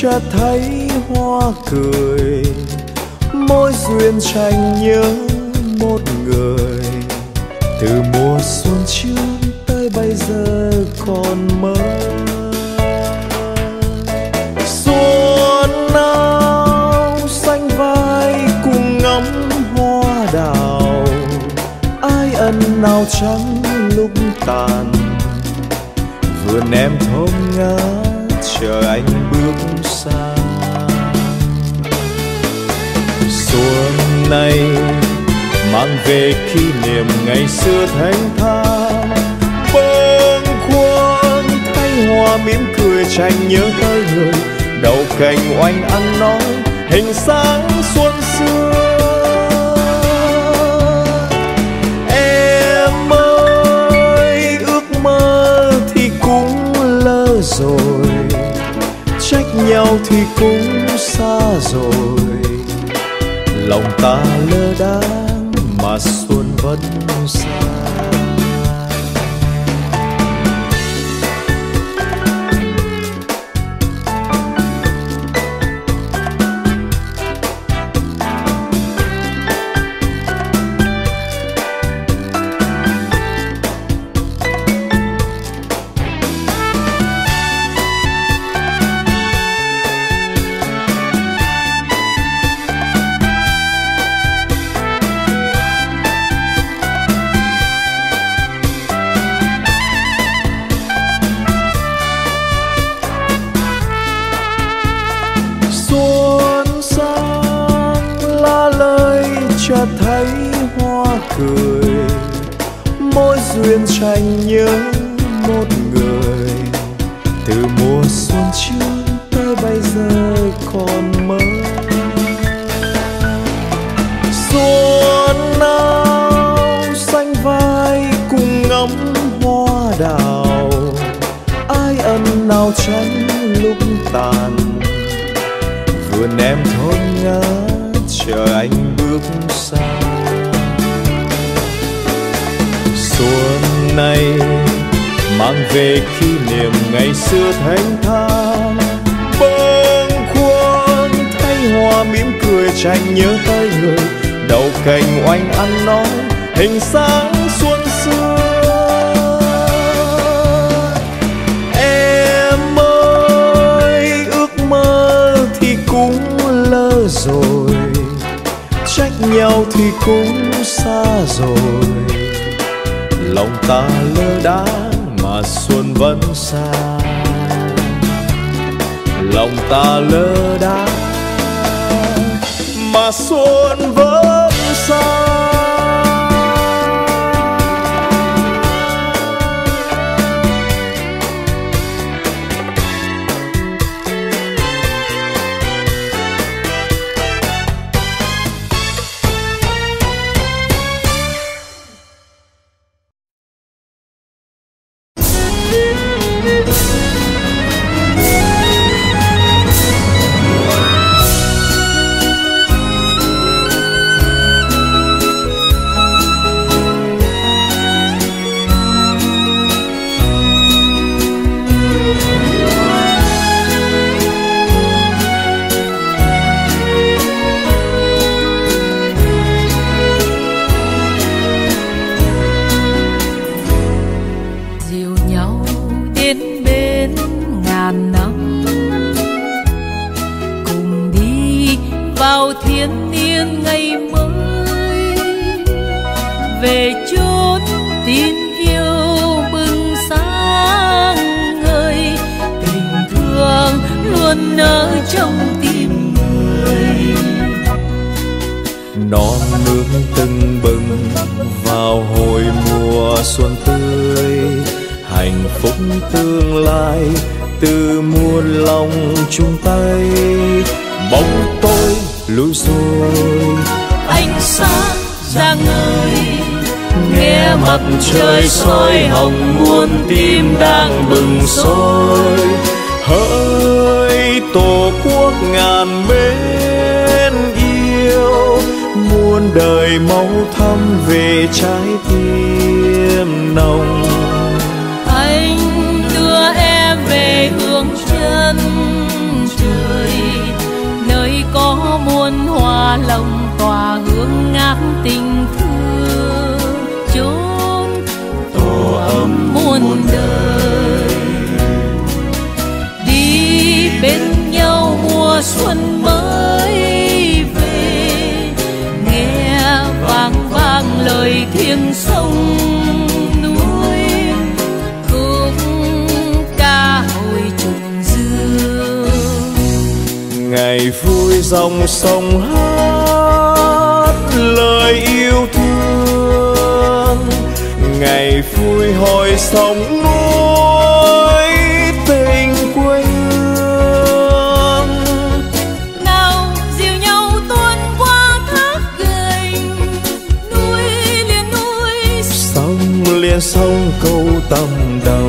chợt thấy hoa cười, môi duyên tranh nhớ một người. Từ mùa xuân trước tới bây giờ còn mơ. Xuân áo xanh vai cùng ngắm hoa đào, ai ân nào trắng lúc tàn. Vườn em thơm ngát chờ anh bước xa. Xuân này mang về kỷ niệm ngày xưa thanh thang, bâng khuâng thay hoa mỉm cười tranh nhớ tới người. Đầu cành oanh ăn nói hình sáng xuân xưa. Em ơi ước mơ thì cũng lỡ rồi, trách nhau thì cũng xa rồi. Lòng ta lơ đãng mà xuân vẫn xa. Chợt thấy hoa cười, môi duyên tranh nhớ một người. Từ mùa xuân trước tới bây giờ còn mơ. Xuân áo xanh vai cùng ngắm hoa đào, ai ân nào trắng lúc tàn. Vườn em thơm ngát chờ anh bước xa. Xuân này mang về kỷ niệm ngày xưa thanh thang, bâng khuâng thay hoa mỉm cười tranh nhớ tới người. Đầu cành oanh ăn nói hình sáng xuân xưa. Em ơi ước mơ thì cũng lỡ rồi, trách nhau thì cũng xa rồi. Lòng ta lơ đãng mà xuân vẫn xa. Lòng ta lơ đãng mà xuân vẫn xa. Non nước tưng bừng vào hồi mùa xuân tươi, hạnh phúc tương lai từ muôn lòng chung tay. Bóng tôi lùi rồi, ánh sáng ra ngời, nghe mặt trời soi hồng muôn tim đang bừng sôi. Hỡi tổ quốc ngàn mến yêu, muôn đời máu thắm về trái tim nồng. Anh đưa em về hướng chân trời, hoa lòng tỏa hương ngát tình thương, chốn tổ ấm muôn đời. Đi bên nhau mùa xuân mới về, nghe vang vang lời thiêng sông núi, khúc ca hồi trùng dương. Ngày vui dòng sông hát lời yêu thương, ngày vui hồi sông núi tình quê hương. Nào dìu nhau tuôn qua thác gành, núi liền núi, sông liền sông câu tầm đồng.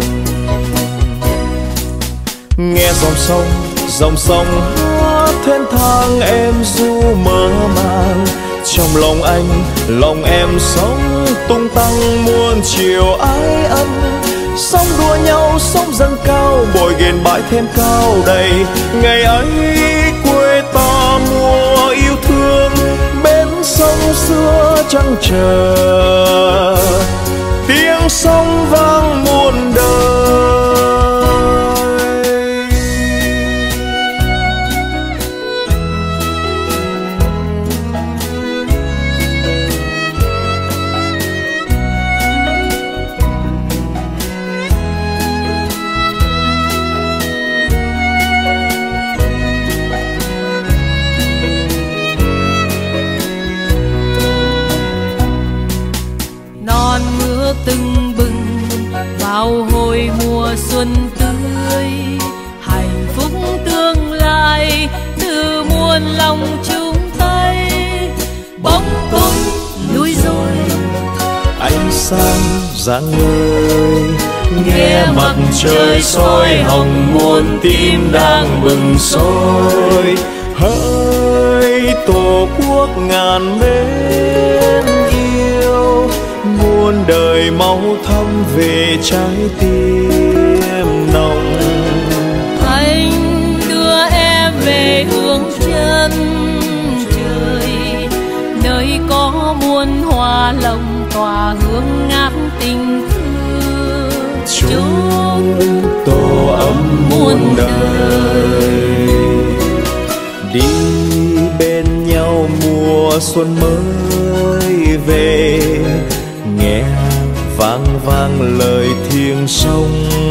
Nghe dòng sông hát thênh thang em ru mơ màng. Trong lòng em sống tung tăng muôn chiều ái ân. Sóng đua nhau sóng dâng cao, bồi ghền bãi thêm cao đầy. Ngày ấy quê ta mùa yêu thương, bên sông xưa trăng chờ, tiếng sông vang muôn đời. Tưng bừng vào hồi mùa xuân tươi, hạnh phúc tương lai từ muôn lòng chung tay. Bóng tối lui rồi, ánh sáng rạng ngời, nghe mặt trời soi hồng, muôn tim đang bừng sôi. Hỡi tổ quốc ngàn bên yêu, muôn đời máu thắm về trái tim nồng. Anh đưa em về hướng chân trời, nơi có muôn hoa lòng tỏa hương ngát tình thương, chốn tổ ấm muôn đời. Đi bên nhau mùa xuân mới về, nghe vang vang lời thiêng sông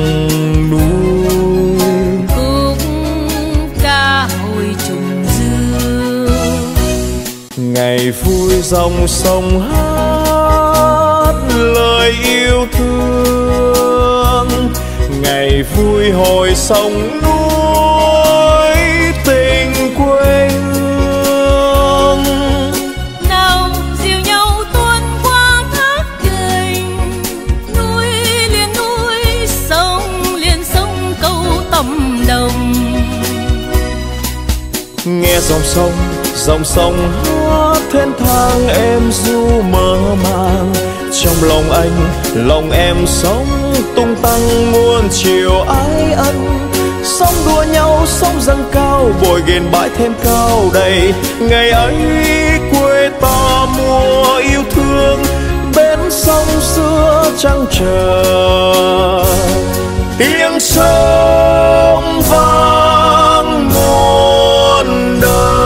núi, khúc ca hồi trùng dương. ngày vui dòng sông hát lời yêu thương, ngày vui hồi sông núi tình quê hương. Nào dìu nhau tuôn qua thác gành, núi liền núi, sông liền sông câu tầm đồng. Nghe dòng sông hát thênh thang em ru mơ màng. Trong lòng em sống tung tăng muôn chiều ái ân. Sóng đua nhau sóng dâng cao, bồi ghền bãi thêm cao đầy. Ngày ấy quê ta mùa yêu thương, bên sông xưa trăng chờ, tiếng sông vang muôn đời.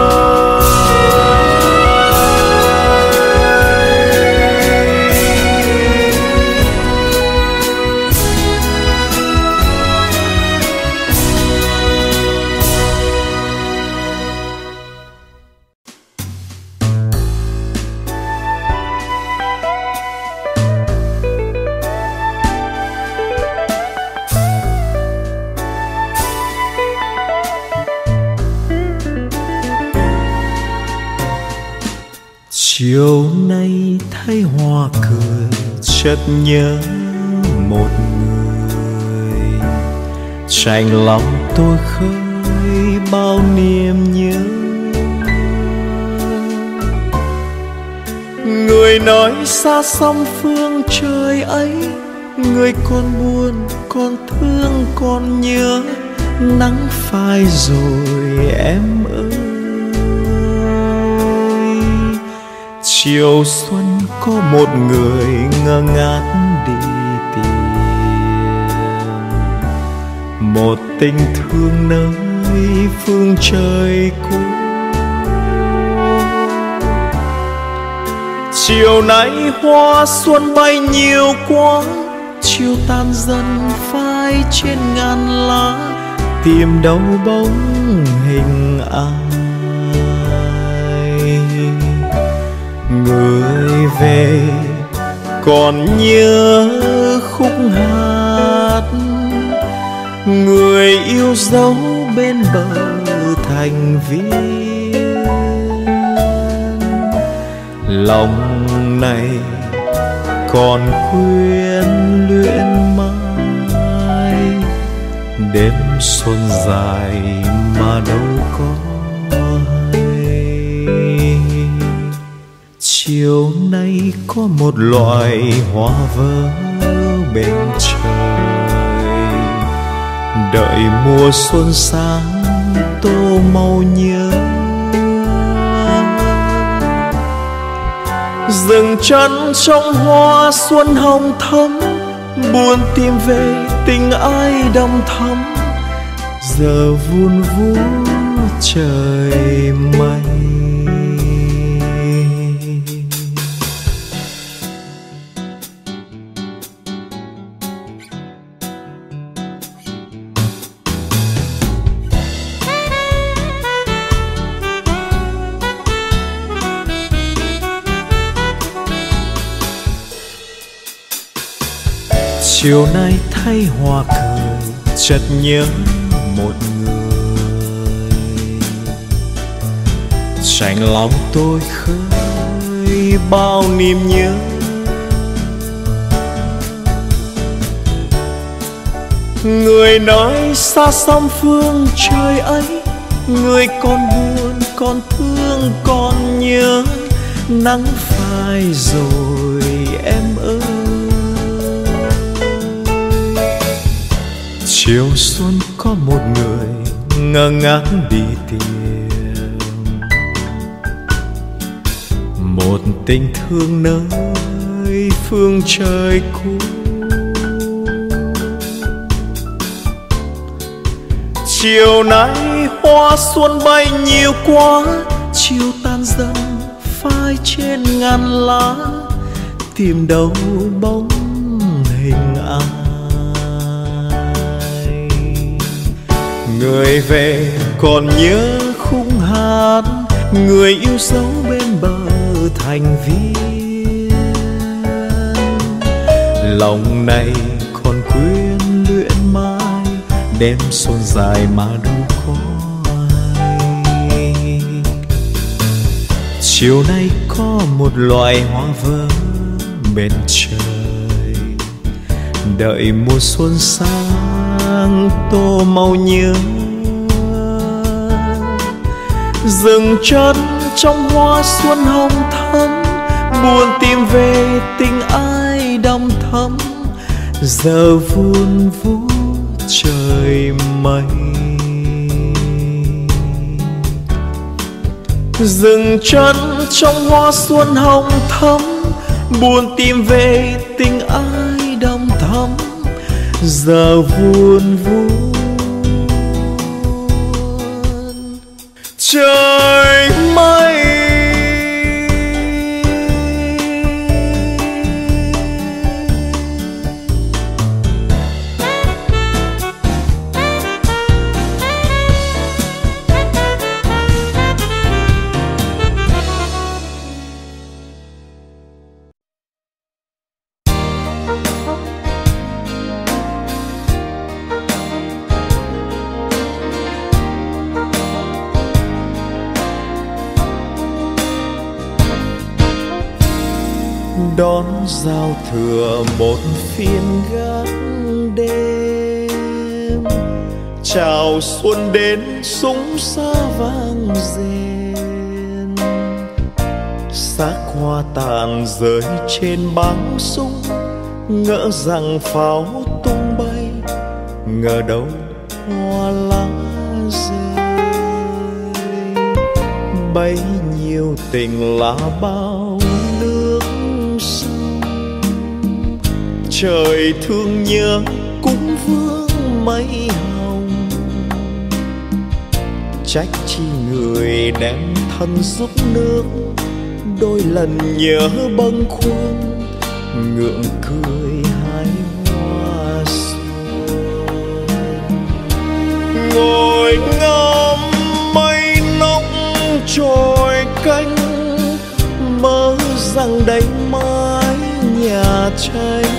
Chiều nay thấy hoa cười, chợt nhớ một người. Chạnh lòng tôi khơi bao niềm nhớ. Người nói xa xăm phương trời ấy, người còn buồn, còn thương, còn nhớ. Nắng phai rồi em ơi, Chiều xuân có một người ngơ ngác đi tìm một tình thương nơi phương trời cũ. Chiều nay hoa xuân bay nhiều quá, chiều tan dần phai trên ngàn lá, tìm đâu bóng hình ai. Người về còn nhớ khúc hát, người yêu dấu bên bờ thành viên. Lòng này còn quyến luyện mãi, đêm xuân dài mà đâu có hay. Chiều nay có một loại hoa vỡ bên trời, đợi mùa xuân sáng tô màu nhớ. Dừng chân trong hoa xuân hồng thắm, buồn tìm về tình ai đong thắm, giờ vun vú trời mây. Chiều nay thấy hoa cười, chợt nhớ một người. Chạnh lòng tôi khơi bao niềm nhớ. Người nơi xa xăm phương trời ấy, người còn buồn, còn thương, còn nhớ. Nắng phai rồi em ơi. Chiều xuân có một người ngơ ngác đi tìm một tình thương nơi phương trời cũ. Chiều nay hoa xuân bay nhiều quá, chiều tan dần phai trên ngàn lá, tìm đâu bóng hình ai. Người về còn nhớ khung hát, người yêu dấu bên bờ thành viên. Lòng này còn quyến luyện mãi, đêm xuân dài mà đâu có ai. Chiều nay có một loài hoa vỡ bên trời, đợi mùa xuân sang tô màu nhớ. Dừng chân trong hoa xuân hồng thắm, buồn tìm về tình ai đong thắm, giờ vun vú trời mây. Dừng chân trong hoa xuân hồng thắm, buồn tìm về tình ai đong thắm, giờ vun vú trời mây. Đón giao thừa một phiên gác đêm, chào xuân đến súng xa vang rền. Xác hoa tàn rơi trên bắn súng, ngỡ rằng pháo tung bay, ngờ đâu hoa lá rơi. Bấy nhiêu tình lá bao trời thương nhớ cũng vương mây hồng. Trách chi người đem thân giúp nước, đôi lần nhớ bâng khuâng ngượng cười hái hoa xuân. Ngồi ngắm mây nóc trôi cánh, mơ rằng đây mái nhà tranh,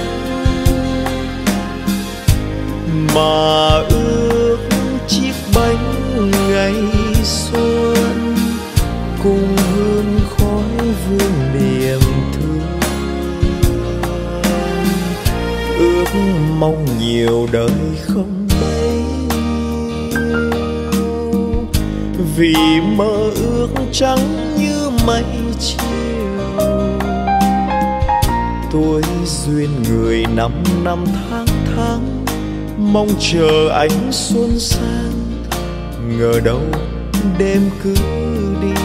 mà ước chiếc bánh ngày xuân cùng hương khói vương niềm thương. Ước mong nhiều đời không bấy nhiêu, vì mơ ước trắng như mây chiều. Tuổi duyên người năm năm tháng tháng, mong chờ ánh xuân sang, ngờ đâu đêm cứ đi.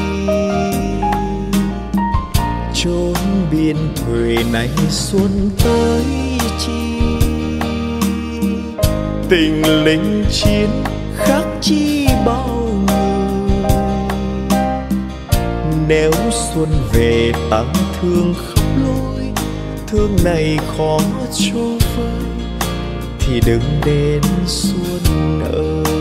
Chốn biên thùy này xuân tới chi, tình lính chiến khác chi bao người. Nếu xuân về tang thương khắp lối, thương này khó cho vơi, thì đừng đến xuân ơi.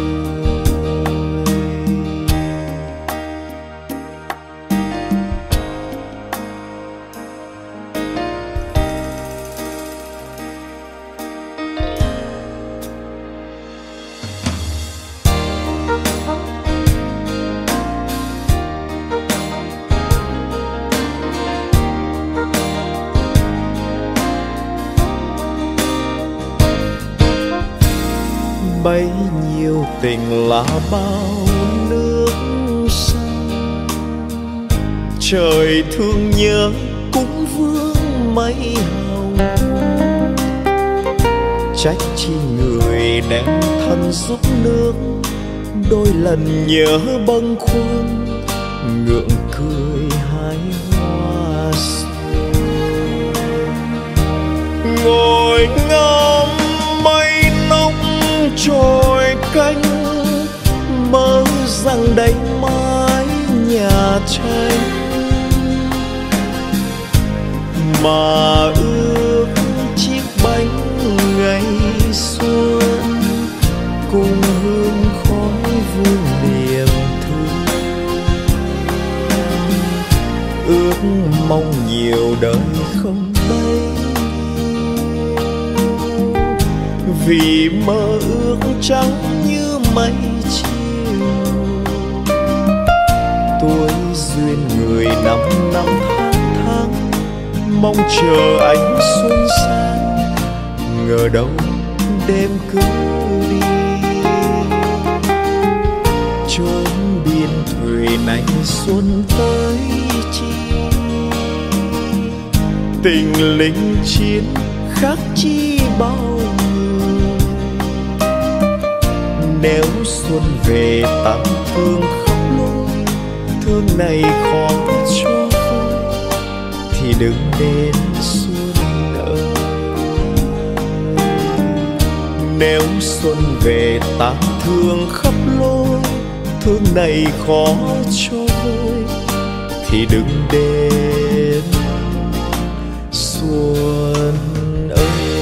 Bấy nhiêu tình là bao nước sông, trời thương nhớ cũng vương mây hồng. Trách chi người đem thân giúp nước, đôi lần nhớ bâng khuâng ngượng cười hái hoa xuân. Ngồi ngắm mây nóc trôi cánh, mơ rằng đây mái nhà tranh, mà ước chiếc bánh ngày xuân cùng hương khói vương niềm thương. Ước mong nhiều đời không bấy, vì mơ ước trắng như mây chiều. Tuổi duyên người năm năm tháng tháng, mong chờ ánh xuân sang, ngờ đâu đêm cứ đi. Chốn biên thùy này xuân tới chi, tình lính chiến khác chi bao người. Nếu xuân về tang thương khắp lối, thương này khó cho vơi, thì đừng đến xuân ơi. Nếu xuân về tang thương khắp lối, thương này khó cho vơi, thì đừng đến xuân ơi.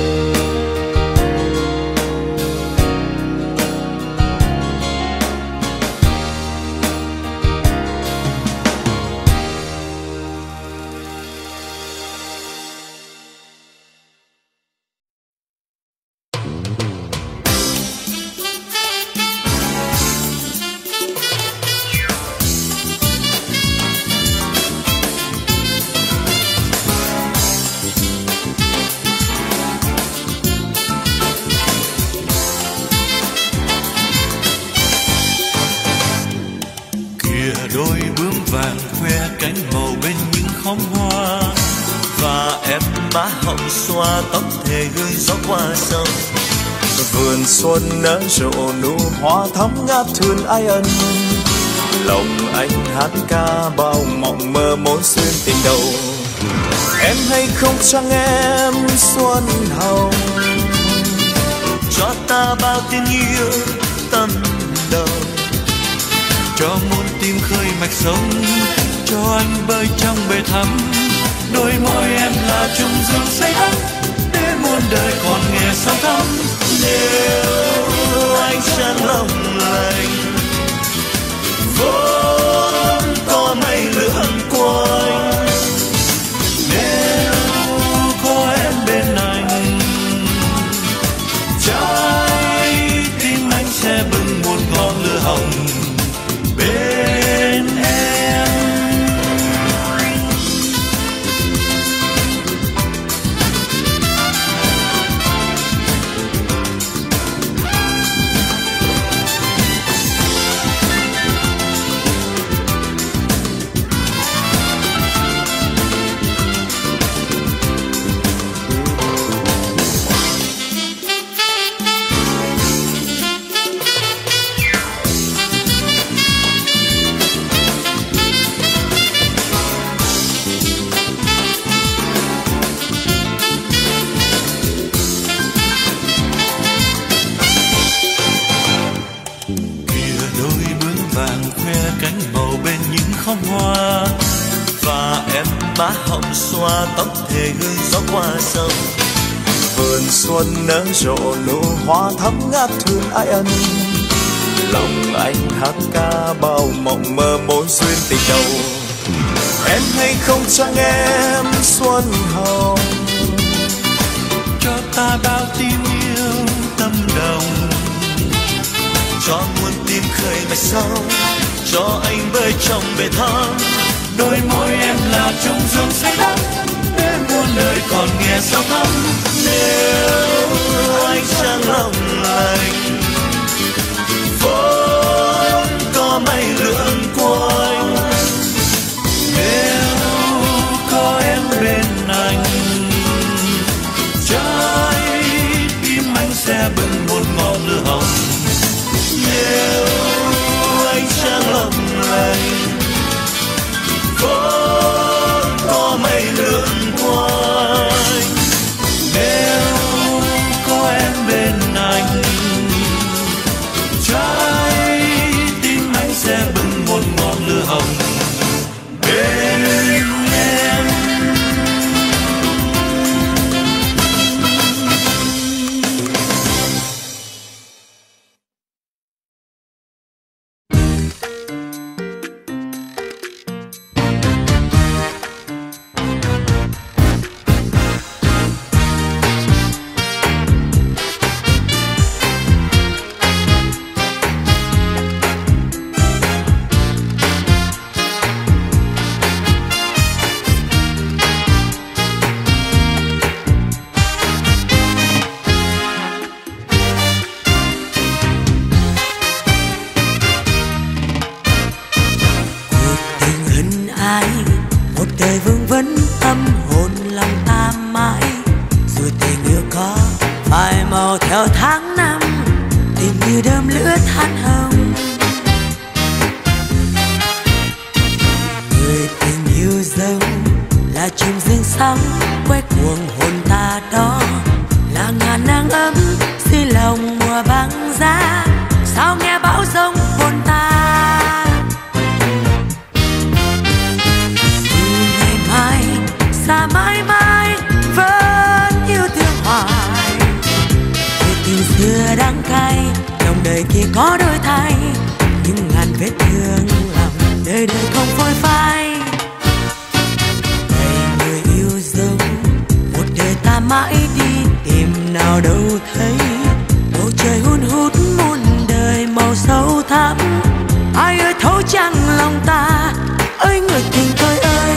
Đôi bướm vàng khoe cánh màu bên những khóm hoa, và em má hồng xoa tóc thề gương gió qua sông. Vườn xuân nở rộ nụ hoa thắm ngát thương ai ân, lòng anh hát ca bao mộng mơ mối xuyên tình đầu. Em hay không chăng em xuân hồng, cho ta bao tiếng yêu tâm đầu, cho muôn tim khơi mạch sống, cho anh bơi trong bể thắm. Đôi môi em là chung dương say đắm, để muôn đời còn nghe sao thắm. Nếu anh chẳng lòng lành, vốn có mây lượn quanh. Nếu có em bên anh, trái tim anh sẽ bừng một ngọn lửa hồng bên em. Hoa và em má hồng xoa tóc thề hương gió qua sông. Vườn xuân nở rộ nụ hoa thắm ngát thương ai ân, lòng anh hát ca bao mộng mơ mối duyên tình đầu. Em hay không chăng em xuân hồng, cho ta bao tim yêu tâm đồng, cho muôn tim khơi mạch sâu, cho anh bơi trong bể thắm. Đôi môi em là chung dương say đắm, để muôn đời còn nghe sao thắm. Nếu anh chẳng lòng lành, vốn có mây lượn quanh. Nếu có em bên anh, trái tim anh sẽ bừng một ngọn lửa hồng. Nếu anh chẳng lòng lành, vốn có mây lượn quanh. Nếu có em bên anh, trái tim anh sẽ bừng một ngọn lửa hồng bên em. theo tháng năm tình như đơm lửa than hồng. Người tình yêu dấu là chùm dương sáng quét cuồng hồn ta đó, là ngàn nắng ấm dưới lòng mùa băng giá. Sao nghe bão giông hồn ta ngày mai xa mãi mãi vẫn yêu thương hoài. Người tình xưa đắng cay trong đời kia có đôi thay, nhưng ngàn vết thương lòng đời đời không phôi phai. Này người yêu dấu một đời ta mãi đi tìm nào đâu thấy, bầu trời hun hút muôn đời màu sâu thẳm. Ai ơi thấu chẳng lòng ta, ơi người tình tôi ơi.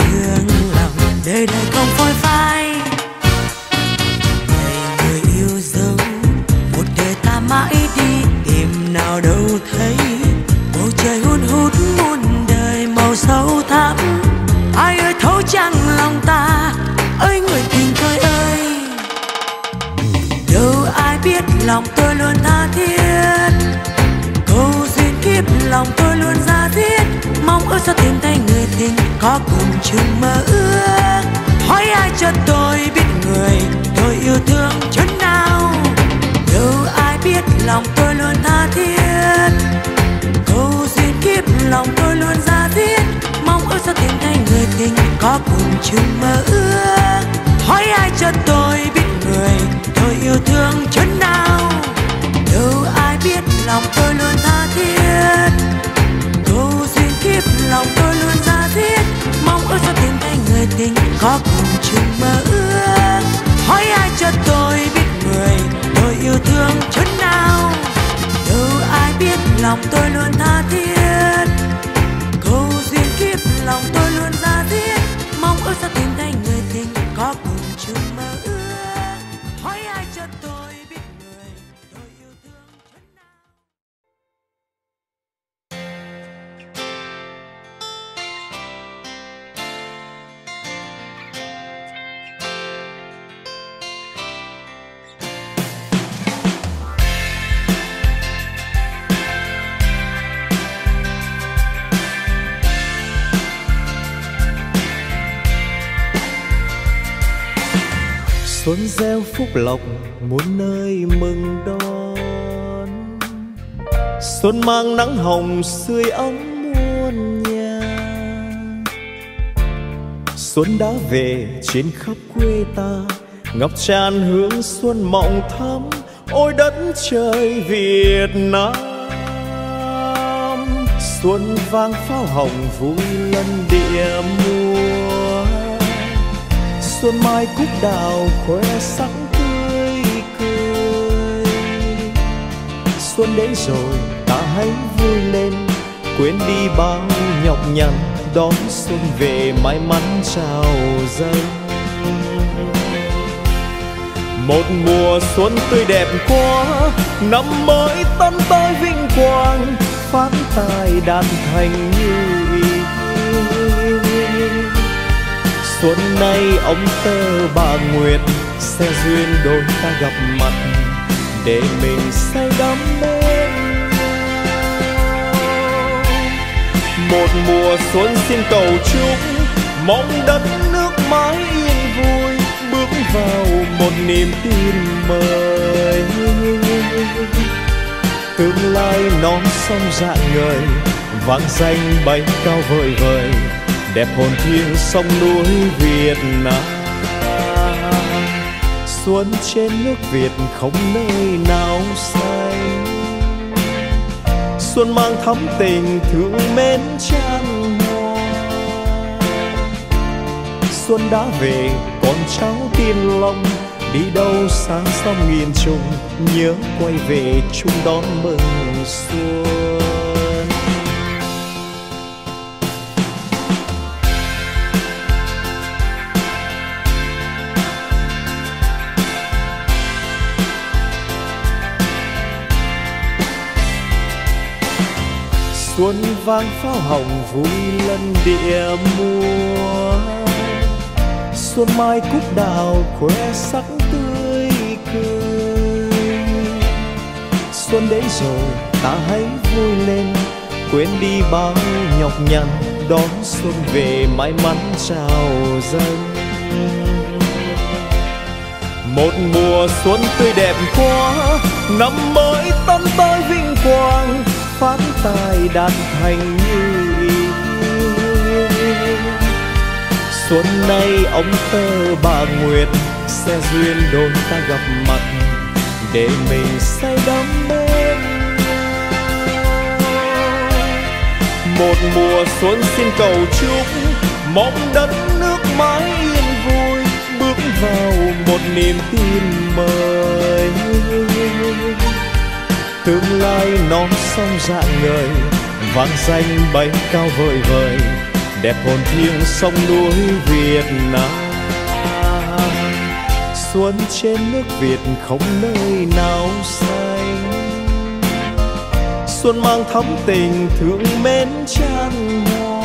thương lòng đời đời không phôi phai. Này người yêu dấu, một đời ta mãi đi tìm nào đâu thấy. Bầu trời hun hút muôn đời màu sâu thẳm. Ai ơi thấu chẳng lòng ta, ơi người tình tôi ơi. Đâu ai biết lòng tôi luôn tha thiết, câu duyên kiếp lòng tôi luôn ra diết. Mong ước sao tìm thấy người tình có cùng chung mơ ước. Hỏi ai cho tôi biết người tôi yêu thương chốn nào. Đâu ai biết lòng tôi luôn tha thiết, câu duyên kiếp lòng tôi luôn ra diết. Mong ước sao tìm thấy người tình có cùng chung mơ ước. Hỏi ai cho tôi biết người tôi yêu thương chốn nào. Đâu ai biết lòng tôi luôn tha thiết, câu duyên kiếp lòng tôi luôn ra diết. Mong ước sao tìm thấy người tình có cùng chung mơ ước. Hỏi ai cho tôi biết người tôi yêu thương chốn nào. Đâu ai biết lòng tôi luôn tha thiết, câu duyên kiếp lòng tôi luôn ra diết. Mong ước sao tìm thấy người tình có cùng chung mơ ước. Hỏi ai cho tôi biết người tôi yêu thương chốn nào. Xuân gieo phúc lộc muôn nơi mừng đón. Xuân mang nắng hồng sưởi ấm muôn nhà. Xuân đã về trên khắp quê ta, ngập tràn hương xuân mộng thắm. Ôi đất trời Việt Nam, xuân vang pháo hồng vui lân địa mùa. Xuân mai cúc đào khoe sắc tươi cười. Xuân đến rồi ta hãy vui lên, quên đi bao nhọc nhằn, đón xuân về may mắn trao dâng. Một mùa xuân tươi đẹp quá, năm mới tân tới vinh quang, phát tài đạt thành như ý. Xuân nay ông tơ bà Nguyệt, sẽ duyên đôi ta gặp mặt, để mình say đắm bên nhau. Một mùa xuân xin cầu chúc, mong đất nước mãi yên vui, bước vào một niềm tin mới. Tương lai non sông rạng ngời, vang danh bay cao vời vời, đẹp hồn thiêng sông núi Việt Nam. Xuân trên nước Việt không nơi nào xanh, xuân mang thắm tình thương mến chan hòa. Xuân đã về con cháu Tiên Long, đi đâu xa xăm nghìn trùng, nhớ quay về chung đón mừng xuân. Xuân vang pháo hồng vui lân địa mùa. Xuân mai cúc đào khoe sắc tươi cười. Xuân đến rồi ta hãy vui lên, quên đi bao nhọc nhằn, đón xuân về may mắn trao dâng. Một mùa xuân tươi đẹp quá, năm mới tân tới vinh quang, phát tài đạt thành như ý. Xuân nay ông tơ bà Nguyệt, sẽ duyên đôi ta gặp mặt, để mình say đắm bên nhau. Một mùa xuân xin cầu chúc, mong đất nước mãi yên vui, bước vào một niềm tin mới. Tương lai non sông rạng ngời, vang danh bay cao vời vời, đẹp hồn thiêng sông núi Việt Nam. Xuân trên nước Việt không nơi nào xanh, xuân mang thắm tình thương mến chan hòa.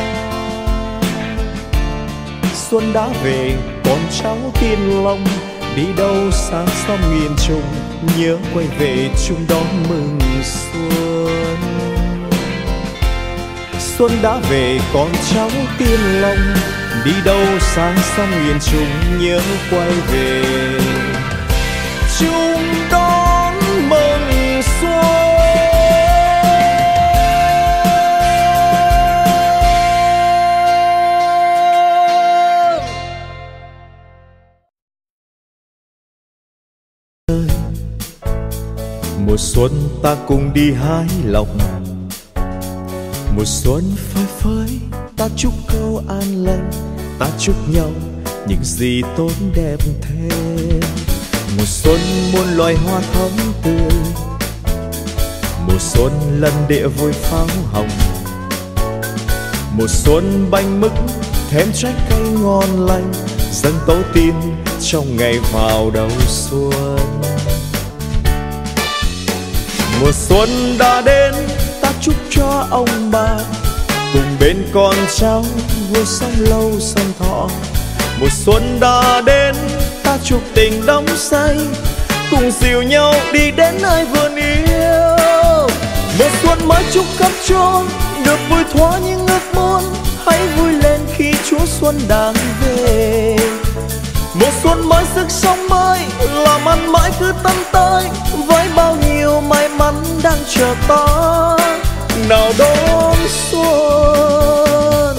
Xuân đã về con cháu Tiên Long, đi đâu sáng sớm nghìn trùng, nhớ quay về chung đón mừng xuân. Xuân đã về con cháu Tiên Long, đi đâu sáng sớm nghìn trùng, nhớ quay về chung đón mừng xuân. Mùa xuân ta cùng đi hái lộc, mùa xuân phơi phới ta chúc câu an lành, ta chúc nhau những gì tốt đẹp thêm. Mùa xuân muôn loài hoa thắm tươi, mùa xuân lần địa vui pháo hồng. Mùa xuân bánh mứt thêm trái cây ngon lành, dâng tổ tiên trong ngày vào đầu xuân. Mùa xuân đã đến ta chúc cho ông bà cùng bên con cháu vui sống lâu sống thọ. Mùa xuân đã đến ta chúc tình đắm say, cùng dìu nhau đi đến nơi vườn yêu. Mùa xuân mới chúc khắp chốn được vui thỏa những ước muốn, hãy vui lên khi Chúa Xuân đang về. Mùa xuân mới sức sống mới, làm ăn mãi cứ tấn tới, với bao nhiêu may mắn đang chờ ta nào đón xuân.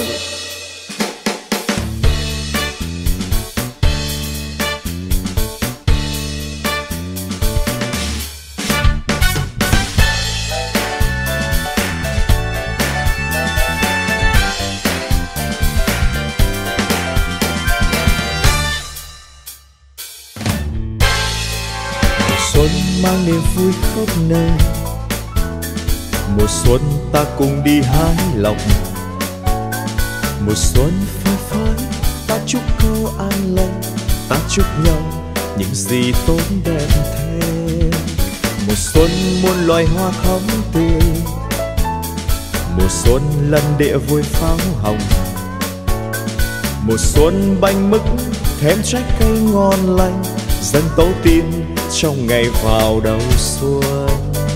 Xuân mang niềm vui khắp nơi, mùa xuân ta cùng đi hái lộc. Mùa xuân phơi phới ta chúc câu an lành, ta chúc nhau những gì tốt đẹp thêm. Mùa xuân muôn loài hoa thắm tươi, mùa xuân lần địa vui pháo hồng. Mùa xuân bánh mứt thêm trái cây ngon lành, dâng tổ tiên trong ngày vào đầu xuân.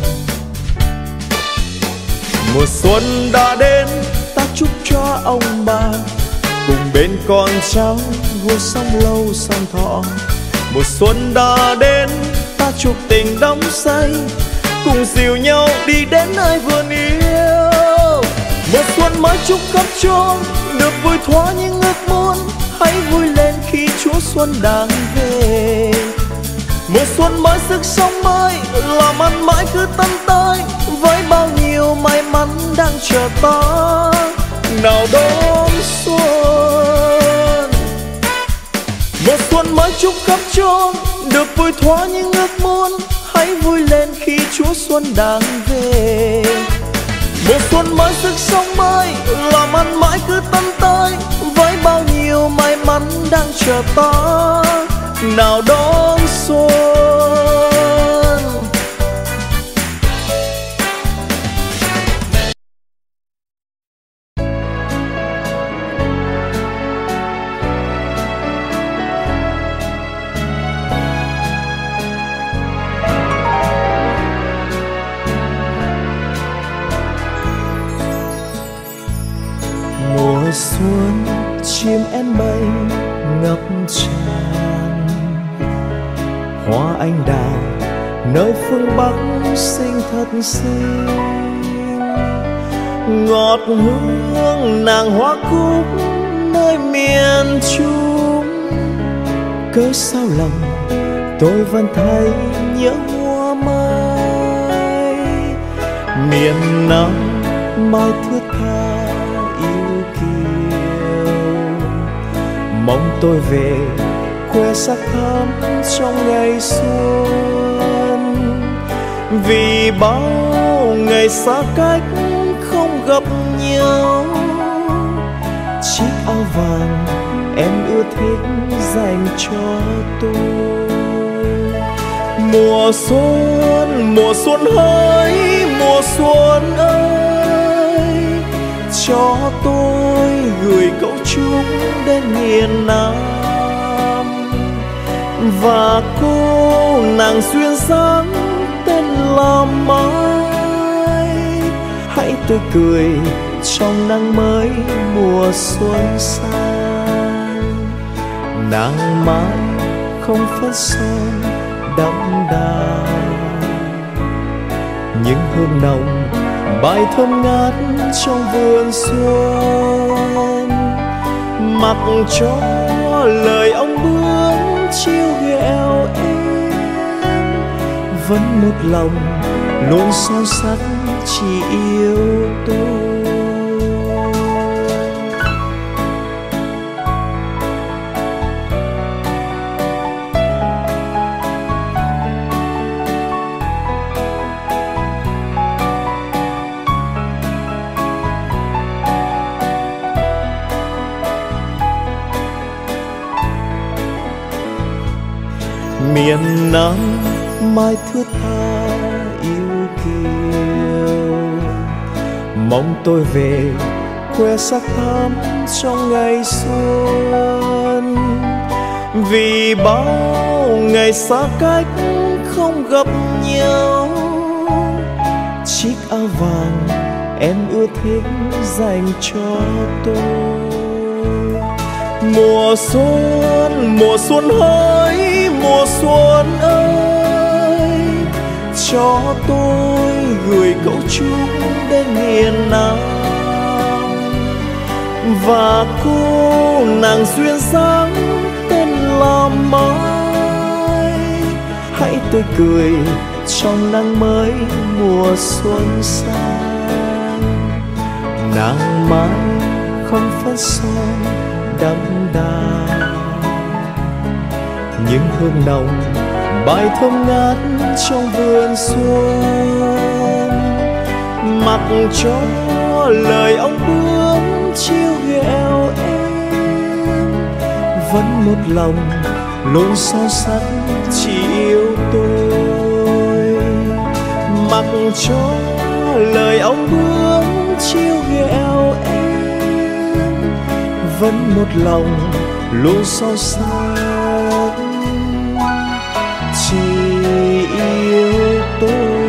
Mùa xuân đã đến ta chúc cho ông bà cùng bên con cháu vui sống lâu sống thọ. Mùa xuân đã đến ta chúc tình đắm say, cùng dìu nhau đi đến nơi vườn yêu. Mùa xuân mới chúc khắp chốn được vui thỏa những ước muốn, hãy vui lên khi Chúa Xuân đang về. Mùa xuân mới sức sống mới, làm ăn mãi cứ tấn tới, với bao nhiêu may mắn đang chờ ta nào đón xuân. Mùa xuân mới chúc khắp chốn được vui thỏa những ước muốn, hãy vui lên khi Chúa Xuân đang về. Mùa xuân mới sức sống mới, làm ăn mãi cứ tấn tới, với bao nhiêu may mắn đang chờ ta nào đón xuân. Mùa xuân chim én bay ngập tràn, hoa anh đào nơi phương Bắc xinh thật xinh. Ngọt hương nàng hoa cúc nơi miền Trung, cớ sao lòng tôi vẫn thấy nhớ hoa mai. Miền Nam mai thướt tha yêu kiều, mong tôi về quê sắc thắm trong ngày xuân. Vì bao ngày xa cách không gặp nhau, áo vàng em ưa thích dành cho tôi. Mùa xuân hỡi mùa xuân ơi, cho tôi gửi câu chúc đến miền Nam. Và cô nàng duyên dáng tên là Mai, hãy tươi cười trong nắng mới mùa xuân sang. Nàng Mai không phấn son đậm đà, những hương nồng bài thơm ngát trong vườn xuân. Mặc cho lời ông bướm chiêu ghẹo em, vẫn một lòng luôn son sắt chỉ yêu tôi. Miền Nam mai thướt tha yêu kiều, mong tôi về quê sắc thắm trong ngày xuân. Vì bao ngày xa cách không gặp nhau, chiếc áo vàng em ưa thích dành cho tôi. Mùa xuân hỡi mùa xuân ơi, cho tôi gửi câu chúc đến miền Nam. Và cô nàng duyên dáng tên là Mai, hãy tươi cười trong nắng mới mùa xuân sang. Nàng Mai không phấn son đậm đà, những hương nồng bài thơm ngát trong vườn xuân. Mặc cho lời ông bướm chiêu ghẹo em, vẫn một lòng luôn son sắt chỉ yêu tôi. Mặc cho lời ông bướm chiêu ghẹo em, vẫn một lòng luôn son sắt chỉ yêu tôi.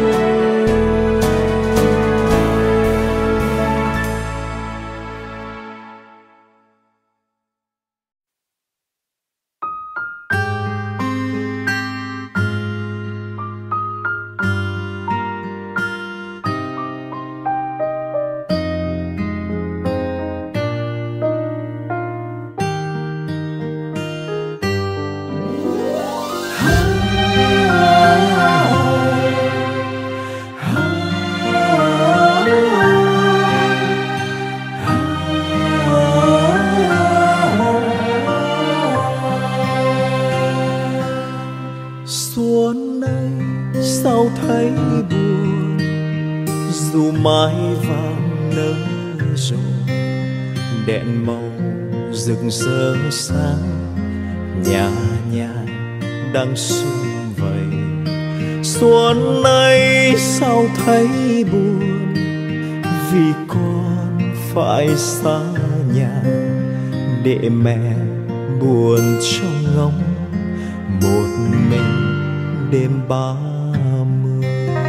Xuân nay sao thấy buồn, dù mai vàng nở rồi, đèn màu rực rỡ sáng, nhà nhà đang sum vầy. Xuân nay sao thấy buồn, vì con phải xa nhà, để mẹ buồn trong ngóng một mình đêm 30.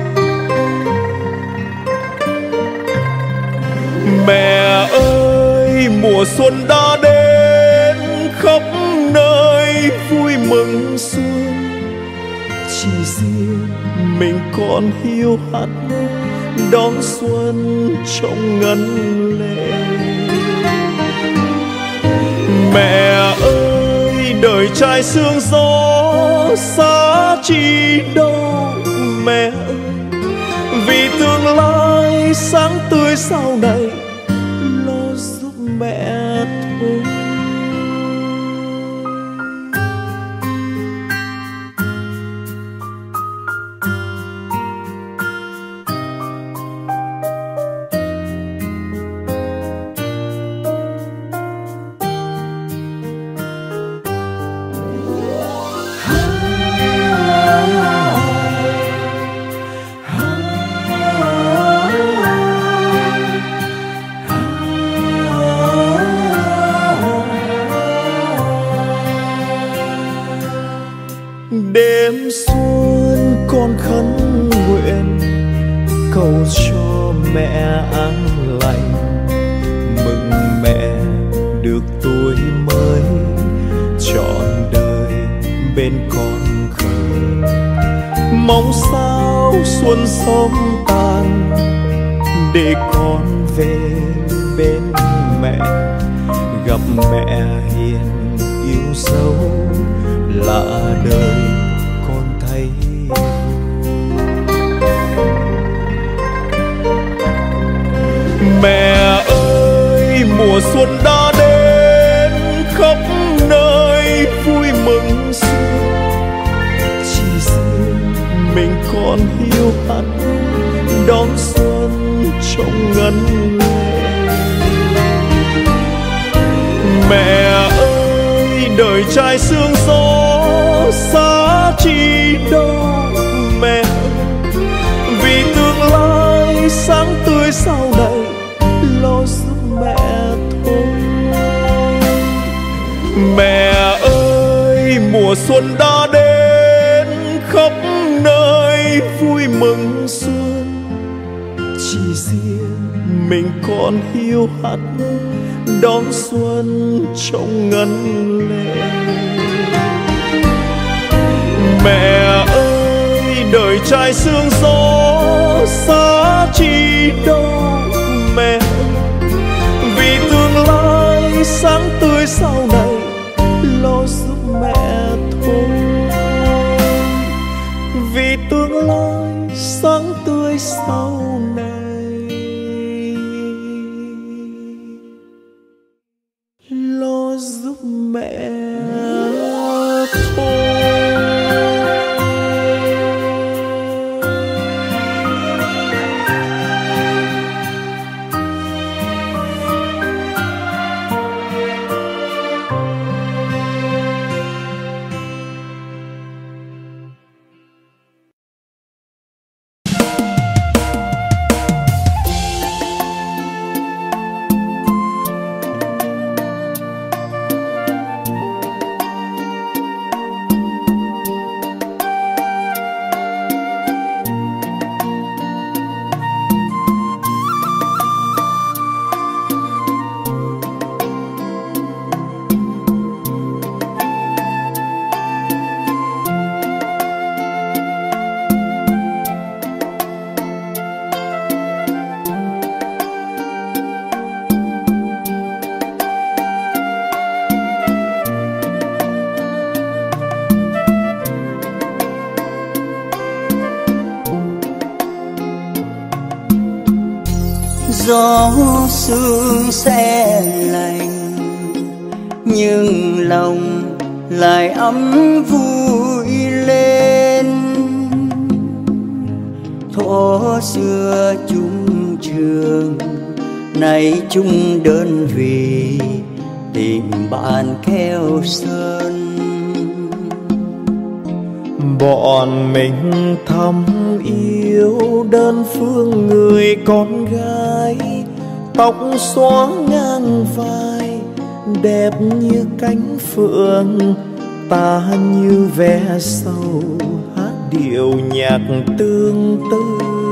Mẹ ơi mùa xuân đã đến, khắp nơi vui mừng xuân, chỉ riêng mình còn hiu hắt đón xuân trong ngân lệ. Mẹ ơi đời trai sương gió xa chi đâu, mẹ ơi vì tương lai sáng tươi sau này lo giúp mẹ thôi. Đêm xuân con khấn nguyện cầu cho mẹ an lành, mừng mẹ được tuổi mới trọn đời bên con khờ. Mong sao xuân sớm tàn để con về bên mẹ, gặp mẹ hiền yêu dấu lạ đời con thấy. Mẹ ơi mùa xuân đã đến, khắp nơi vui mừng xuân, chỉ riêng mình còn hiu hắt đón xuân trong ngân lệ. Mẹ ơi đời trai sương gió xa chi đâu mẹ, vì tương lai sáng tươi sau này lo giúp mẹ thôi. Mẹ ơi mùa xuân đã đến, khắp nơi vui mừng xuân, chỉ riêng mình còn hiu hắt đón xuân trong ngân lệ. Mẹ ơi đời trai sương gió xa chi đâu mẹ, vì tương lai sáng tươi sau này lo giúp mẹ thôi. Vì tương lai sáng tươi sau này lo giúp mẹ thôi. Gió sương se lạnh nhưng lòng lại ấm vui lên. Thuở xưa chung trường nay chung đơn vị, tình bạn keo sơn. Bọn mình thầm yêu đơn phương người con gái, tóc xóa ngang vai đẹp như cánh phượng, ta như vé sầu hát điệu nhạc tương tư.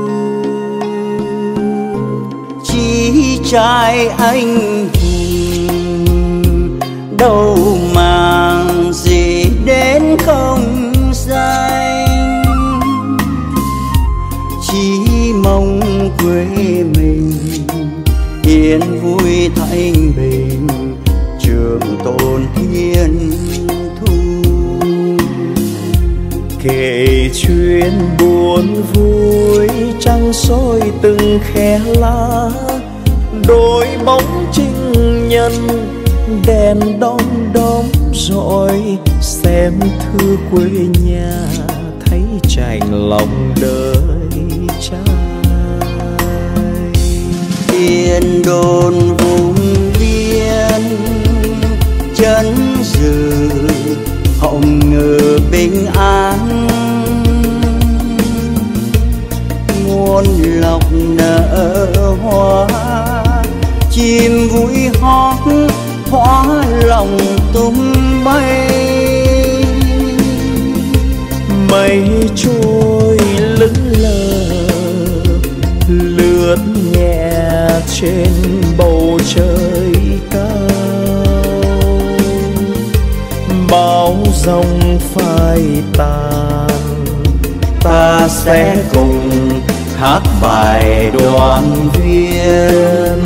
Chỉ trai anh hùng đâu màng gì đến không danh, chỉ mong quê mình yên vui thanh bình, trường tồn thiên thu. Kể chuyện buồn vui trăng soi từng khe lá, đôi bóng trinh nhân đèn đom đóm rọi, xem thư quê nhà thấy chạnh lòng đời trai. Yên đồn vùng biên chân dự hồng ngự bình an, muôn lộc nở hoa chim vui hót hóa lòng tung bay. mây trôi lững lờ lướt nhẹ trên bầu trời cao, bão giông phai tàn ta sẽ cùng hát bài đoàn viên.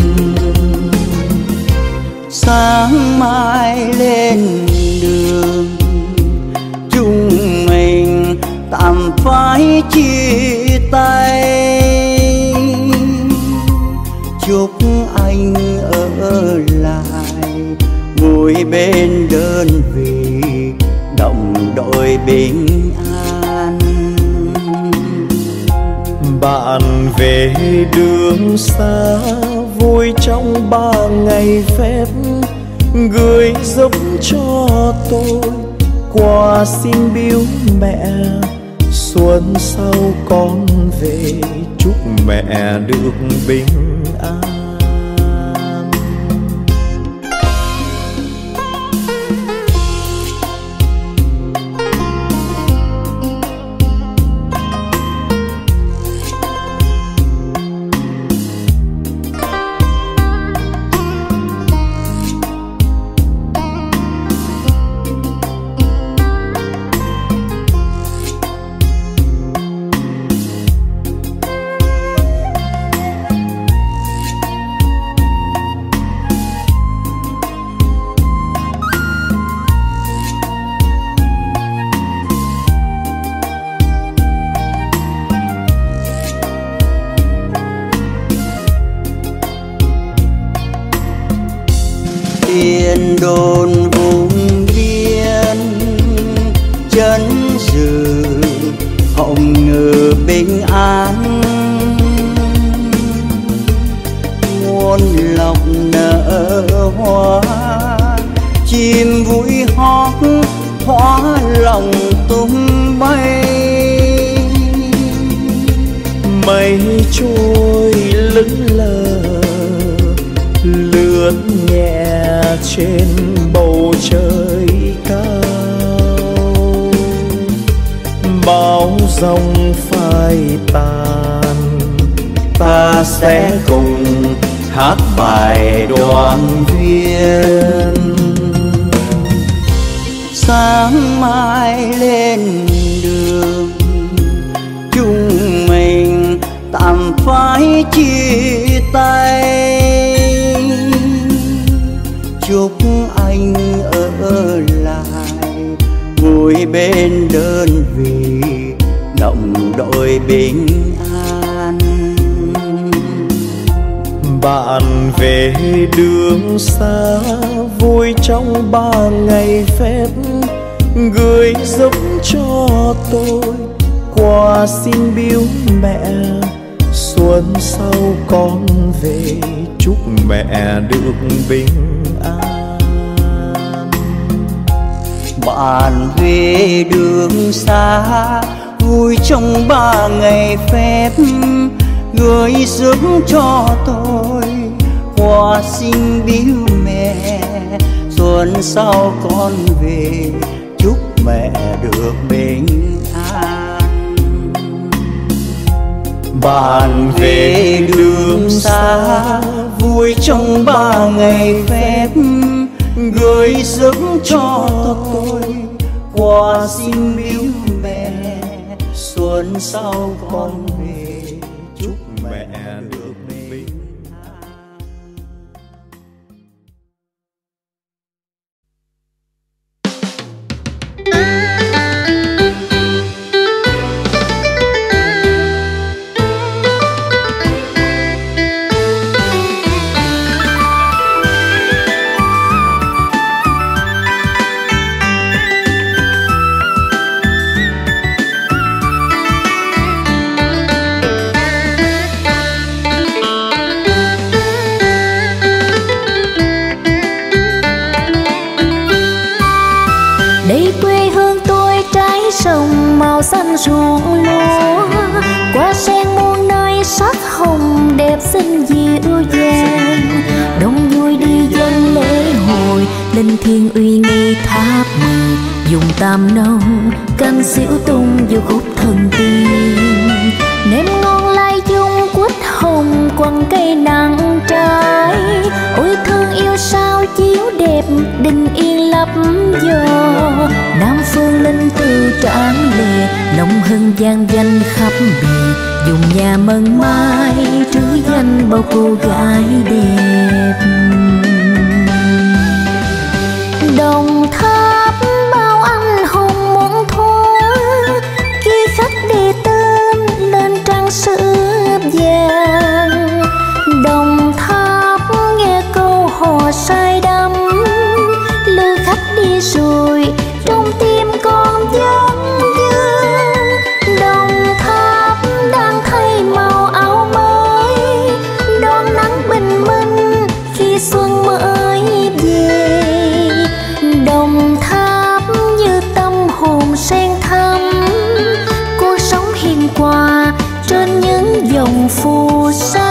Sáng mai lên đường chúng mình tạm phải chia tay, chúc anh ở lại ngồi bên đơn vị đồng đội bình an. Bạn về đường xa vui trong 3 ngày phép, gửi giúp cho tôi quà xin biếu mẹ. Xuân sau con về chúc mẹ được bình an. Yên đồn vùng biên chân dự hồng ngự bình an, muôn lộc nở hoa chim vui hót hóa lòng tung bay. Mây trôi lững lờ lướt nhẹ trên bầu trời cao, bão giông phai tàn ta sẽ cùng hát bài đoàn viên. Sáng mai lên đường chúng mình tạm phải chia tay, chúc anh ở lại ngồi bên đơn vị đồng đội bình an. Bạn về đường xa vui trong 3 ngày phép, gửi giúp cho tôi quà xin biếu mẹ. Xuân sau con về chúc mẹ được bình an. Bạn về đường xa vui trong 3 ngày phép, gửi giúp cho tôi quà xin biếu mẹ. Xuân sau con về chúc mẹ được bình an. Bạn về đường xa vui trong 3 ngày phép, gửi giúp cho tôi quà xin biếu mẹ. Xuân sau con về chúc mẹ được bình an. sông màu xanh ruộng lúa, qua sen muôn nơi sắc hồng đẹp xinh dịu dàng. Đông vui đi dân lễ hội, linh thiêng uy nghi tháp 10. Dùng tam nông canh xỉu tung vô khúc thần tiên. Nêm ngon lai dung quýt hồng quăng cây nắng trái. Ôi thương yêu sao chiếu đẹp đình yên lấp gió. Nam phương linh từ tráng lệ, lòng hân gian danh khắp bề. Dùng nhà mân mai trứ danh bao cô gái đẹp. Đồng Tháp bao anh hùng muốn thoa, khi khách đi tên lên trang sử vàng. Đồng Tháp nghe câu hò say đắm, lừa khách đi rồi trong tim con vẫn vương. Đồng Tháp đang thay màu áo mới, đón nắng bình minh khi xuân mới về. Đồng Tháp như tâm hồn sen thắm, cuộc sống hiền hòa trên những dòng phù sa.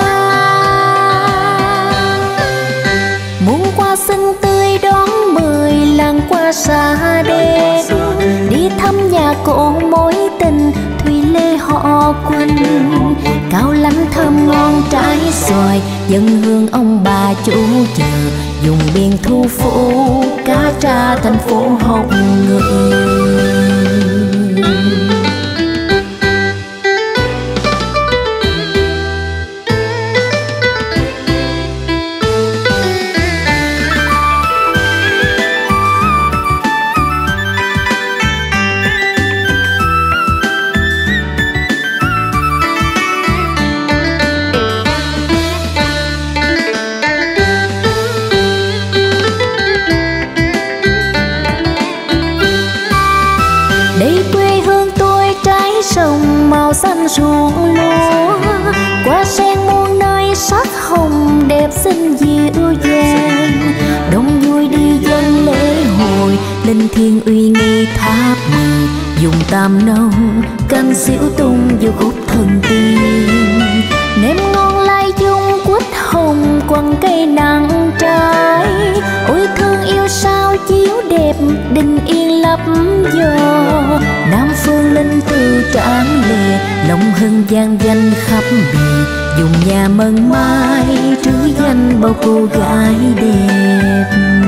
Muôn hoa xinh tươi đón 10 làng qua xa đẹp. Đi thăm nhà cổ mối tình Thùy Lê họ Quỳnh. Cao lánh thơm ngon trái xoài, dân hương ông bà chủ chợ. Dùng biển thu phố cá tra thành phố Hồng Ngự. Xanh ruộng lúa, qua sen muôn nơi sắc hồng đẹp xinh dịu dàng. Đông vui đi dân lễ hội, linh thiêng uy nghi tháp 10. Dùng tam nông canh xỉu tung vô khúc thần tiên. Nêm ngon lai dung quýt hồng quăng cây nắng trái. Ôi thương yêu sao chiếu đẹp đình yên lấp gió. Nam phương linh từ tráng lệ, lòng hân gian danh khắp bề. Dùng nhà mân mai trứ danh bao cô gái đẹp.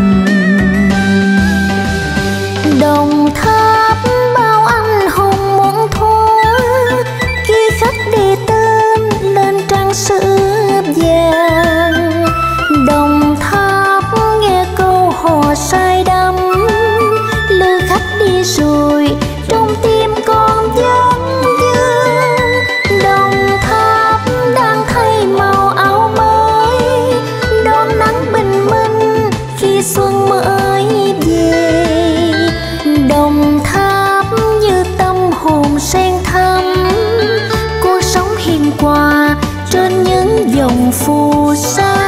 Đồng Tháp bao anh hùng muốn thoa, khi khách đi tên lên trang sử vàng. Đồng Tháp nghe câu hò say đắm, lừa khách đi rồi trong tim con vẫn vương. Đồng Tháp đang thay màu áo mới, đón nắng bình minh khi xuân mới về. Đồng Tháp như tâm hồn sen thắm, cuộc sống hiền hòa trên những dòng phù sa.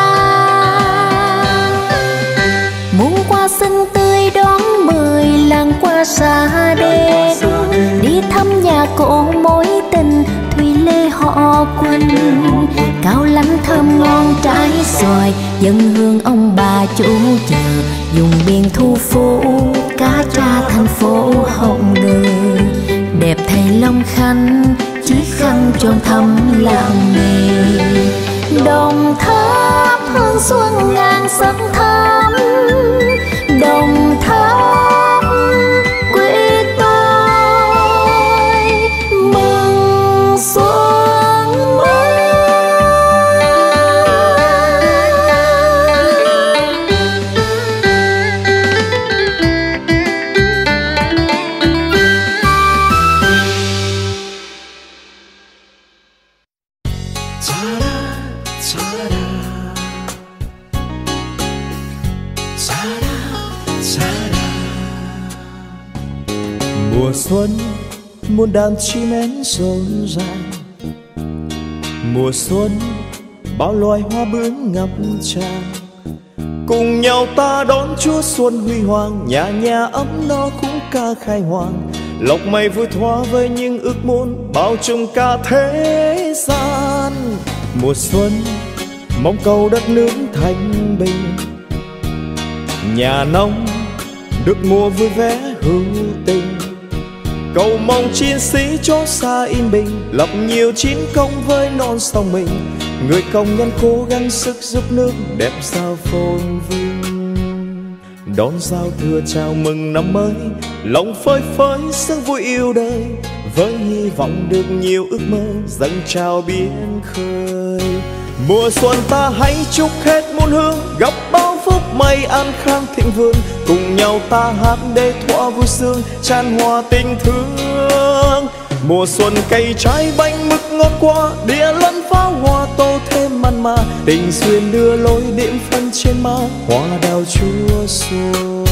Muôn hoa xinh tươi đón 10 làng qua xa đẹp. Đi thăm nhà cổ mối tình Thùy Lê họ Quỳnh. Cao lánh thơm ngon trái xoài, dân hương ông bà chủ chợ. Dùng biển thu phố cá tra thành phố Hồng Ngự. Đẹp thay Long Khánh chiếc khăn tròn thắm làng nghề. Đồng Tháp hương xuân ngàn sắc thắm. Đồng Tháp quê tôi mừng xuân mới. Mùa xuân muôn đàn chim én rộn ràng. Mùa xuân bao loài hoa bướm ngập tràn. Cùng nhau ta đón Chúa xuân huy hoàng, nhà nhà ấm no khúc ca khai hoàng. Lộc mây vui thoa với những ước muốn bao trùm cả thế gian. gian. Mùa xuân mong cầu đất nước thanh bình, nhà nông được mùa vui vẻ hữu tình. Cầu mong chiến sĩ chốn xa yên bình, lập nhiều chiến công với non sông mình. Người công nhân cố gắng sức giúp nước đẹp sao phồn vinh. Đón giao thừa chào mừng năm mới, lòng phơi phới sương vui yêu đời, với hy vọng được nhiều ước mơ dâng trào biển khơi. Mùa xuân ta hãy chúc hết muôn hương, gặp bao phúc may an khang thịnh vượng. Cùng nhau ta hát để thỏa vui sướng, tràn hòa tình thương. Mùa xuân cây trái bánh mứt ngọt qua, địa lẫn pháo hoa tô thêm mặn mà. Tình duyên đưa lối điểm phân trên má, hoa đào chúa xuân.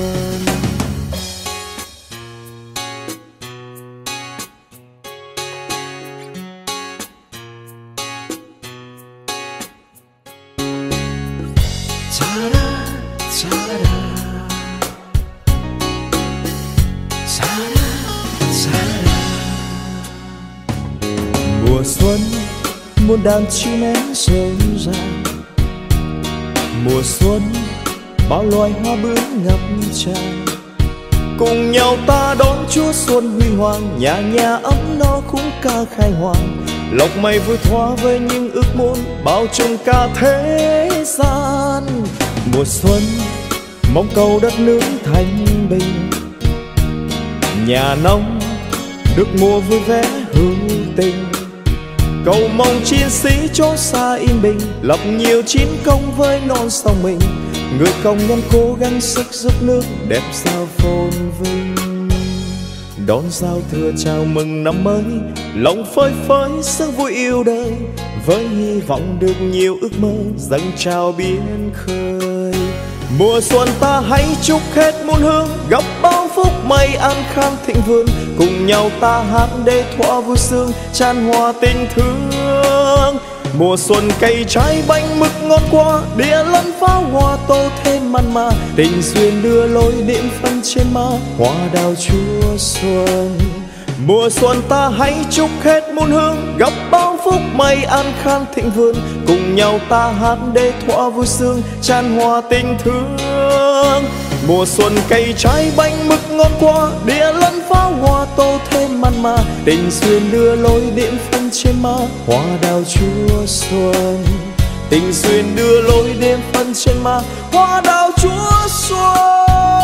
Mùa xuân muôn đàn chim én rộn ràng, mùa xuân bao loài hoa bướm ngập tràn. Cùng nhau ta đón Chúa xuân huy hoàng, nhà nhà ấm no khúc ca khai hoàng. Lộc mây vui thoa với những ước muốn bao trùm cả thế gian. Mùa xuân mong cầu đất nước thanh bình, nhà nông được mùa vui vẻ hữu tình. Cầu mong chiến sĩ chốn xa yên bình, lập nhiều chiến công với non sông mình. Người công nhân cố gắng sức giúp nước đẹp sao phồn vinh. Đón giao thừa chào mừng năm mới, lòng phơi phới sương vui yêu đời, với hy vọng được nhiều ước mơ dâng trào biển khơi. Mùa xuân ta hãy chúc hết muôn hương, gặp bao phúc may an khang thịnh vượng. Cùng nhau ta hát để thỏa vui sướng, tràn hòa tình thương. Mùa xuân cây trái bánh mứt ngọt qua, địa lẫn pháo hoa tô thêm mặn mà. Tình duyên đưa lối điểm phân trên má, hoa đào chúa xuân. Mùa xuân ta hãy chúc hết muôn hương, gặp bao phúc may an khang thịnh vượng. Cùng nhau ta hát để thỏa vui sướng, tràn hòa tình thương. Mùa xuân cây trái bánh mứt ngọt qua, địa lẫn pháo hoa tô thêm mặn mà. Tình duyên đưa lối điểm phân trên má, hoa đào chúa xuân. Tình duyên đưa lối điểm phân trên má, hoa đào chúa xuân.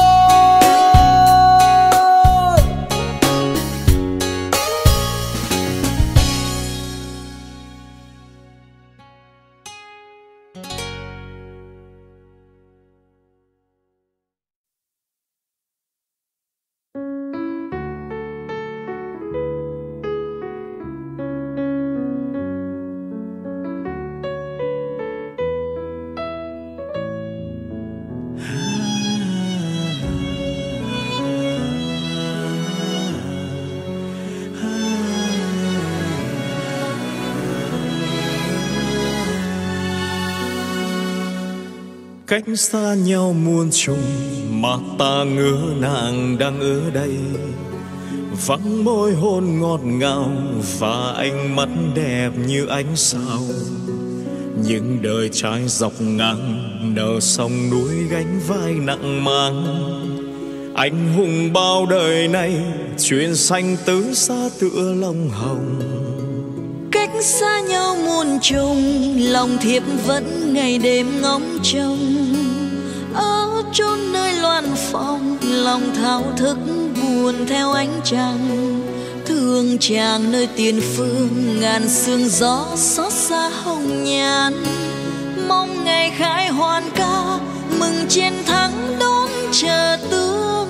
Cách xa nhau muôn trùng mà ta ngỡ nàng đang ở đây, vắng môi hôn ngọt ngào và ánh mắt đẹp như ánh sao. Những đời trai dọc ngang nở sông núi gánh vai nặng mang. Anh hùng bao đời này chuyện sanh tứ xa tựa lòng hồng. Cách xa nhau muôn trùng, lòng thiếp vẫn ngày đêm ngóng trông. Ở chốn nơi loan phong, lòng thao thức buồn theo ánh trăng. Thương chàng nơi tiền phương, ngàn sương gió xót xa hồng nhan. Mong ngày khai hoàn ca, mừng chiến thắng đón chờ tướng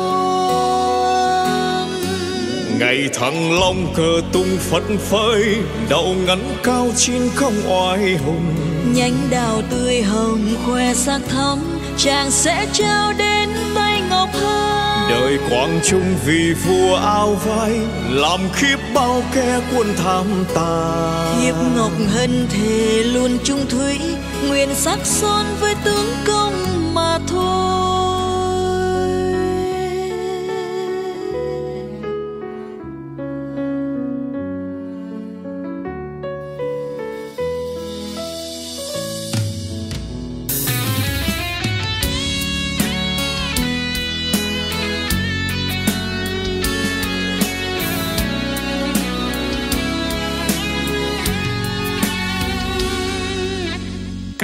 quân. Ngày thăng long cờ tung phất phới, đậu ngắn cao chiến không oai hùng. Nhánh đào tươi hồng khoe sắc thắm, chàng sẽ trao đến tay ngọc hân. Đời quang trung vì vua áo vai, làm khiếp bao kẻ quân tham tà. Thiếp ngọc hân thề luôn trung thủy, nguyện sắc son với tướng công mà thôi.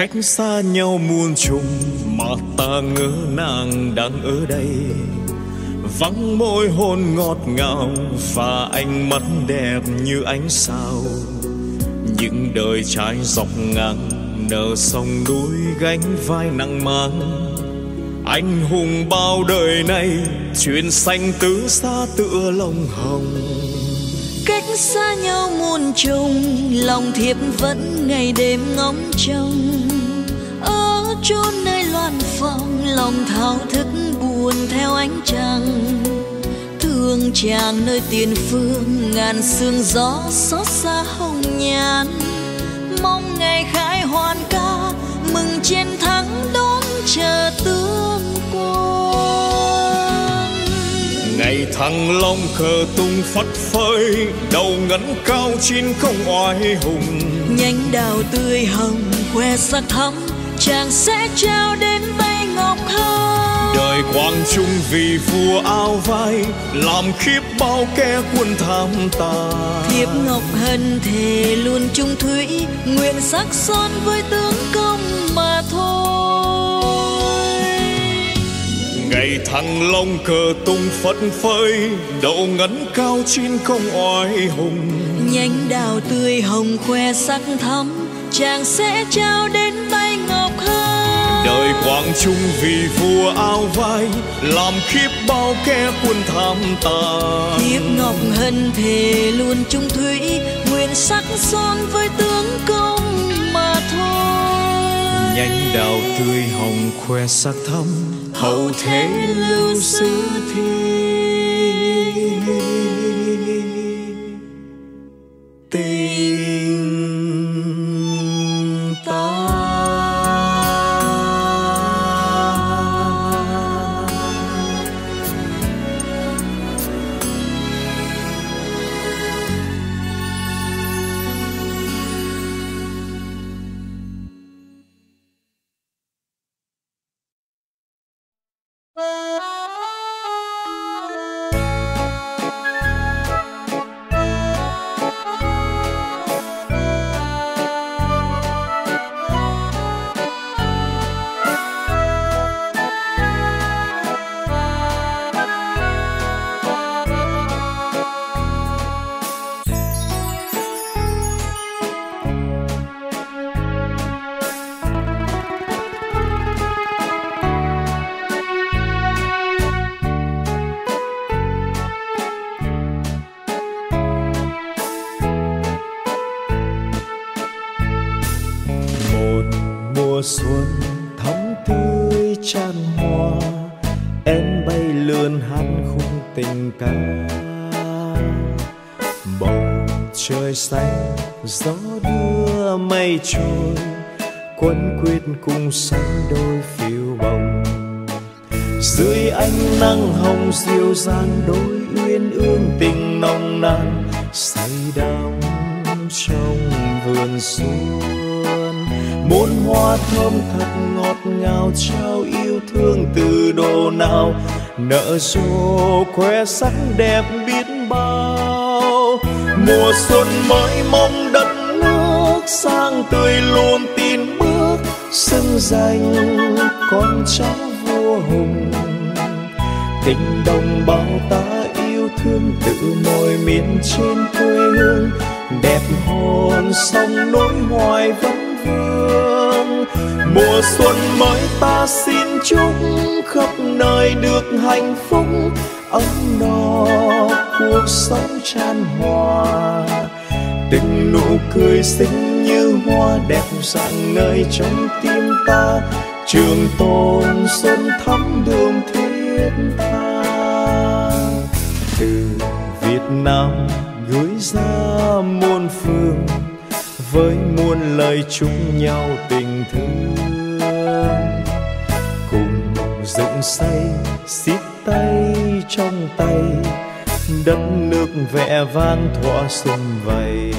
Cách xa nhau muôn trùng mà ta ngỡ nàng đang ở đây, vắng môi hôn ngọt ngào và ánh mắt đẹp như ánh sao. Những đời trái dọc ngang nở sông núi gánh vai nặng mang, anh hùng bao đời này chuyện xanh tứ xa tựa lông hồng. Cách xa nhau muôn trùng, lòng thiếp vẫn ngày đêm ngóng trông. Ở chốn nơi loan phong, lòng thao thức buồn theo ánh trăng. Thương chàng nơi tiền phương, ngàn sương gió xót xa hồng nhan. Mong ngày khai hoàn ca, mừng chiến thắng đón chờ tương quan. Ngày thăng long cờ tung phất phới, đầu ngấn cao chín không oai hùng. Nhánh đào tươi hồng khoe sắc thắm, chàng sẽ trao đến tay ngọc hương. Đời quang trung vì vua áo vai, làm khiếp bao kẻ quân tham tà. Thiếp ngọc hân thề luôn chung thủy, nguyện sắc son với tướng công mà thôi. Ngày thăng long cờ tung phất phới, đầu ngấn cao chín không oai hùng. Nhánh đào tươi hồng khoe sắc thắm, chàng sẽ trao đến tay ngọc hân. Đời quang trung vì vua áo vai, làm khiếp bao kẻ quân tham tà. Thiếp ngọc hân thề luôn chung thủy, nguyện sắc son với tướng công mà thôi. Nhánh đào tươi hồng khoe sắc thắm, hậu thế lưu sử thi. Xuân thắm tươi tràn hoa, em bay lượn hát khung tình ca. Bầu trời xanh gió đưa mây trôi, quấn quýt cùng xanh đôi phiêu bồng. Dưới ánh nắng hồng dịu dàng, đôi uyên ương tình nồng nàn say đắm trong vườn xuân. Muôn hoa thơm thật ngọt ngào, trao yêu thương từ độ nào, nở rộ khoe sắc đẹp biết bao. Mùa xuân mới mong đất nước sang tươi luôn tin bước, xưng danh con cháu vua hùng. Tình đồng bào ta yêu thương tự mồi miền trên quê hương, đẹp hồn sông nối hoài vẫn vương. Mùa xuân mới ta xin chúc khắp nơi được hạnh phúc, ấm no cuộc sống chan hòa. Từng nụ cười xinh như hoa đẹp rạng ngời trong tim ta, trường tồn xuân thắm đường thiết tha. Từ Việt Nam gửi ra muôn phương, với muôn lời chúc nhau tình thương. Cùng dựng xây xiết tay trong tay, đất nước vẻ vang thỏa xuân vầy.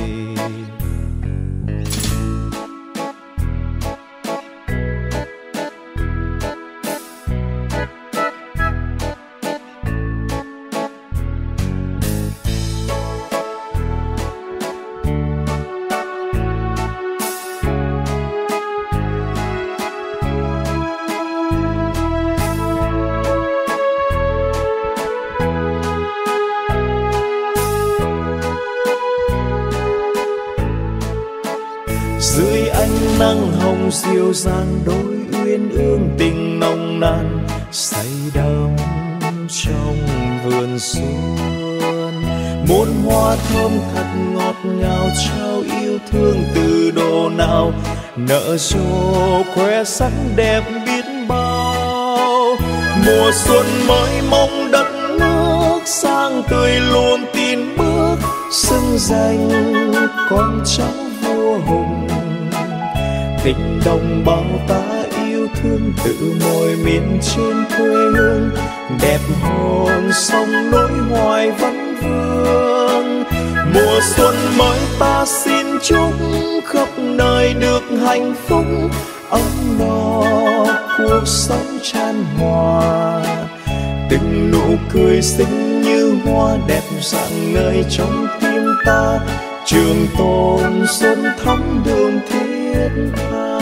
nắng hồng dịu dàng đôi uyên ương tình nồng nàn say đắm trong vườn xuân. Muôn hoa thơm thật ngọt ngào trao yêu thương từ độ nào nở rộ khoe sắc đẹp biết bao. Mùa xuân mới mong đất nước sang tươi luôn tin bước xưng danh con cháu vua hùng. Tình đồng bào ta yêu thương tự mồi miền trên quê hương đẹp hồn sông nỗi hoài vấn vương. Mùa xuân mới ta xin chúc khắp nơi được hạnh phúc ấm no cuộc sống chan hòa. Từng nụ cười xinh như hoa đẹp rạng ngời trong tim ta trường tồn xuân thắm đường thiết tha.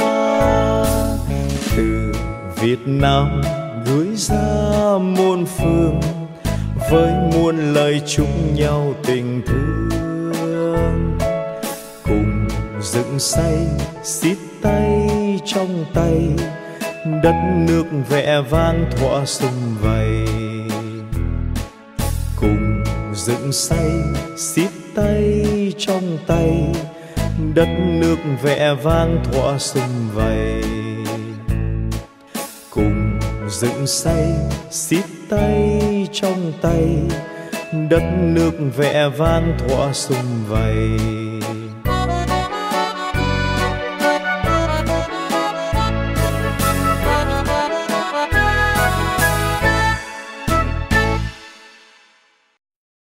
Từ Việt Nam gửi ra muôn phương với muôn lời chúc nhau tình thương. Cùng dựng xây xít tay trong tay đất nước vẻ vang thỏa sum vầy. Cùng dựng xây xít tay trong tay đất nước vẻ vang thỏa sum vầy. Cùng dựng xây xít tay trong tay đất nước vẻ vang thỏa sum vầy.